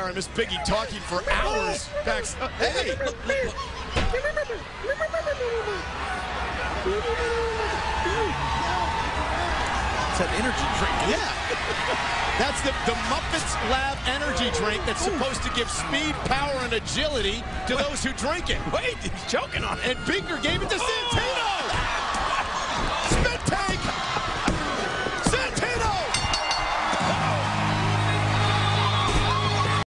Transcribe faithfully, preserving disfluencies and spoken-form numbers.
Sorry, Miss Piggy talking for hours. Back, uh, hey, look, look, look. It's an energy drink. Yeah. That's the, the Muppets Lab energy drink that's supposed to give speed, power, and agility to those who drink it. Wait, he's choking on it. And Binger gave it to Santino.